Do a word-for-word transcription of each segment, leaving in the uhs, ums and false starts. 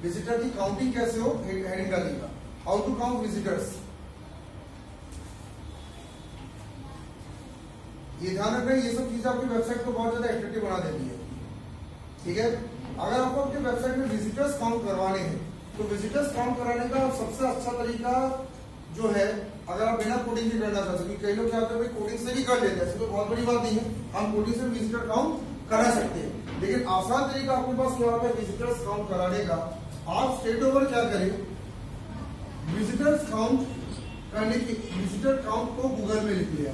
Visitor की counting कैसे हो, हेडिंग डालिएगा हाउ टू काउंट विजिटर्स। ये ध्यान रखें, ये सब चीजें आपकी वेबसाइट को बहुत ज्यादा एट्रैक्टिव बना देती है। ठीक है, अगर आपको अपनी वेबसाइट में विजिटर्स काउंट करवाने हैं तो विजिटर्स काउंट कराने का सबसे अच्छा तरीका जो है, अगर आप बिना कोडिंग के करना चाहते हैं, कई लोग क्या होते हैं भाई कोडिंग से भी कर लेते हैं, ऐसी कोई बहुत बड़ी बात नहीं है, हम कोडिंग से विजिटर काउंट करा सकते हैं, लेकिन आसान तरीका आपके पास क्या होता है विजिटर्स काउंट कराने का। आप स्ट्रेट ओवर क्या करें, विजिटर्स काउंट करने की विजिटर काउंट को गूगल में लिख लिया।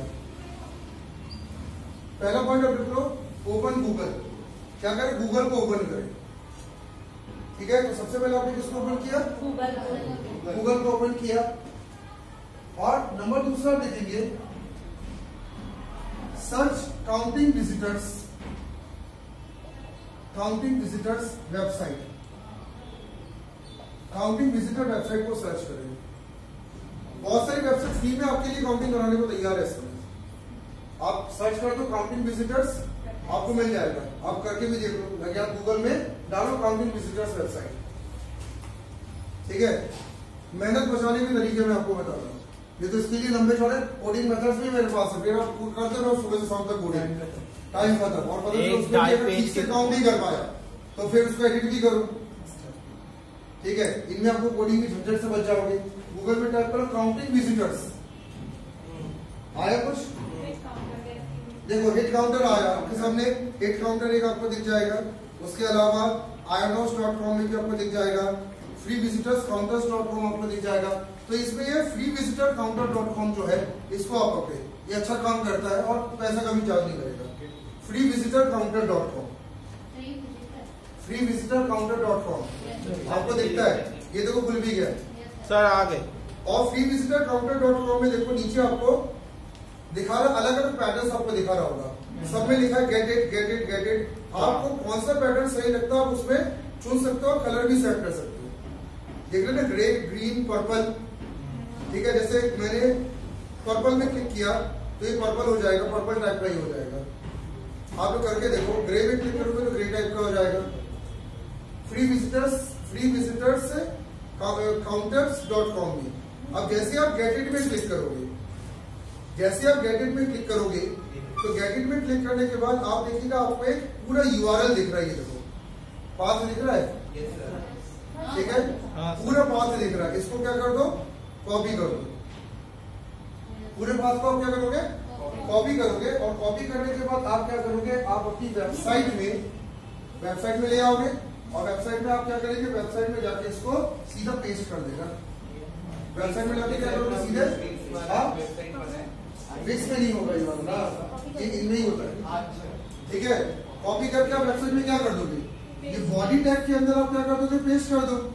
पहला पॉइंट आप लिख लो, ओपन गूगल। क्या करें, गूगल को ओपन करें। ठीक है, तो सबसे पहले आपने किसको ओपन किया, गूगल गूगल को ओपन किया। और नंबर दूसरा देखेंगे, search counting visitors, counting visitors website, counting visitor website को सर्च करें। बहुत सारी वेबसाइट फ्री में आपके लिए काउंटिंग कराने को तैयार है। इसमें आप सर्च कर दो काउंटिंग विजिटर्स, आपको मिल जाएगा, आप करके भी देख लो, लगे आप गूगल में डालो काउंटिंग विजिटर्स वेबसाइट। ठीक है, मेहनत बचाने के तरीके में आपको बता रहा हूं, ये तो इसके लिए लंबे चौड़े कोडिंग मेथड्स भी मेरे पास है, फिर आप करते रहो सुबह से शाम तक कोडिंग, टाइम खत्म। और पता नहीं उसमें अगर ठीक से काउंट नहीं कर पाया तो फिर उसको एडिट भी करो। ठीक है, इनमें आपको कोडिंग की झंझट से बच जाओगे। गूगल में टाइप करो काउंटिंग विजिटर्स, आया कुछ, देखो हिट काउंटर आया आपके सामने, हिट काउंटर एक आपको दिख जाएगा। उसके अलावा आयोनोस डॉट कॉम में भी आपको दिख जाएगा, free visitors counters dot com आपको दिख जाएगा। तो इसमें ये free visitor counter dot com जो है इसको आप पकड़े, ये अच्छा काम करता है और पैसा का भी चार्ज नहीं करेगा। Free visitor counter dot com, free visitor counter dot com आपको दिखता है, ये देखो खुल भी गया सर, आ गए। और free visitor counter dot com में देखो नीचे आपको दिखा रहा, अलग अलग पैटर्न आपको दिखा रहा होगा, सब में लिखा है get it get it get it. आपको कौन सा पैटर्न सही लगता है आप उसमें चुन सकते हो, कलर भी सेट कर सकते हो। देख रहे ना, ग्रे ग्रीन पर्पल। ठीक है, जैसे मैंने पर्पल में क्लिक किया तो ये पर्पल हो जाएगा, पर्पल टाइप का ही हो जाएगा। आप करके देखो, ग्रे में क्लिक करोगे तो ग्रे टाइप का हो जाएगा। Free visitors, free visitors counters dot com में अब जैसे आप गेट इट में क्लिक करोगे, जैसे आप गेट इट में क्लिक करोगे तो गेट इट में क्लिक करने के बाद आप देखिएगा आपको एक पूरा यूआरएल दिख रहा है, ये देखो पाथ दिख रहा है। ठीक है, पूरा पाथ दिख रहा है, इसको क्या कर दो, कॉपी कर दो। पूरे पाथ को आप क्या करोगे, कॉपी करोगे। और कॉपी करने के बाद आप क्या करोगे, आप अपनी वेबसाइट में वेबसाइट में ले आओगे और वेबसाइट में आप क्या करेंगे, वेबसाइट में जाके इसको सीधा पेस्ट कर देगा। वेबसाइट में जाके क्या करोगे, सीधे आप फिक्स में नहीं होगा ये वाला, ये इनमें ही होता है। ठीक है, कॉपी करके आप वेबसाइट में क्या कर दोगे, ये बॉडी टैग के अंदर आप क्या कर दोगे, पेस्ट कर दो।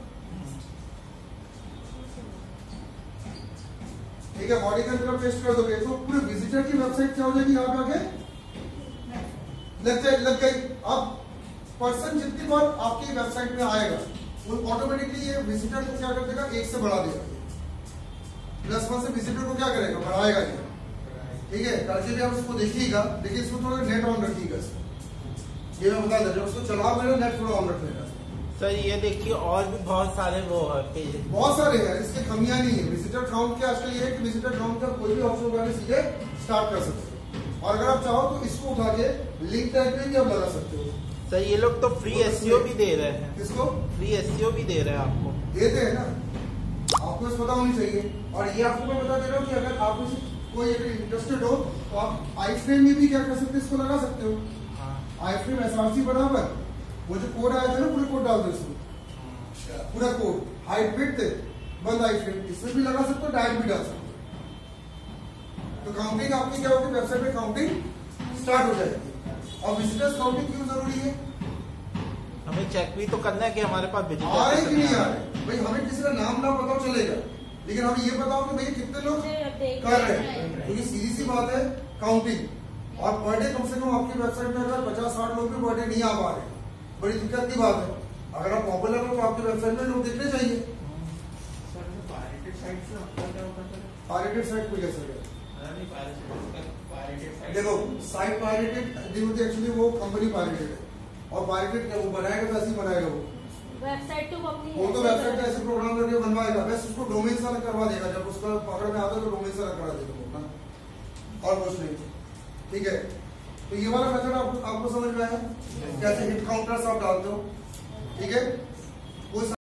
ठीक है, बॉडी के अंदर पेस्ट कर दोगे तो पूरे विजिटर की वेबसाइट क्या हो जाएगी, यहाँ पे आके लग जाए लग गई। अब पर्सन जितनी बार आपकी वेबसाइट में आएगा वो ऑटोमेटिकली ये विजिटर को क्या कर देगा, एक से बढ़ा देगा। प्लस वन से विजिटर को क्या करेगा, बढ़ाएगा ये। ठीक है, करके भी आप इसको देखिएगा, लेकिन इसको थोड़ा नेट ऑन रखिएगा। ये मैं बता दें, जब उसको चला मेरा नेट थोड़ा ऑन रख लेगा। सर ये देखिए और भी बहुत सारे वो है, बहुत सारे हैं, इसकी कमियां नहीं है। विजिटर काउंट के आजकल ये है कि विजिटर काउंट का कोई भी ऑप्शन उठाने सीधे स्टार्ट कर सकते हो। और अगर आप चाहो तो इसको उठा के लिंक टैग पे भी आप लगा सकते हो। सर ये लोग तो फ्री एसईओ भी दे रहे हैं, किसको फ्री एसईओ भी दे रहे हैं, आपको देते हैं ना, आपको इस पता होनी चाहिए। और ये आपको मैं बता दे रहा हूँ कि अगर आप कोई अगर इंटरेस्टेड हो तो आप आई फ्रेम में भी क्या कर सकते हो, इसको लगा सकते हो। Iframe S R C बराबर वो जो कोड आया था ना, पूरे कोड डाल दो इसमें, पूरा कोड हाइट विड्थ बंद आई फ्रेम, इसमें भी लगा सकते हो, डायरेक्ट भी डाल सकते हो। तो काउंटिंग आपकी क्या होगी, वेबसाइट में काउंटिंग स्टार्ट हो जाएगी। और विजिटर्स काउंटिंग क्यों जरूरी है, हमें चेक भी तो करना है कि हमारे पास विजिटर आ रहे कि नहीं आ रहे। भाई हमें किसी का नाम ना पता चलेगा, लेकिन हमें ये बताओ कि भैया कितने लोग कर रहे हैं, क्योंकि सीधी सी बात है काउंटिंग। और पर डे कम से कम आपकी वेबसाइट में अगर पचास साठ लोग भी पर डे नहीं आ पा रहे, बड़ी दिक्कत की बात है। अगर आप पॉपुलर हो तो आपकी वेबसाइट में लोग दिखने चाहिए। पायरेटेड साइट को कैसे है, देखो साइट पायरेटेड नहीं होती, एक्चुअली वो कंपनी पायरेटेड है। और पायरेटेड क्या वो बनाएगा तो ऐसे ही बनाएगा वो, वेबसाइट तो वो अपनी वो तो वेबसाइट का ऐसे प्रोग्राम करके बनवाएगा, बस उसको डोमेन से अलग करवा देगा। जब उसका पकड़ में आता है तो डोमेन से अलग करा देगा वो ना, और कुछ नहीं। ठीक है, तो ये वाला मेथड आप, आपको समझ में आया कैसे हिट काउंटर्स आप डालते हो। ठीक है,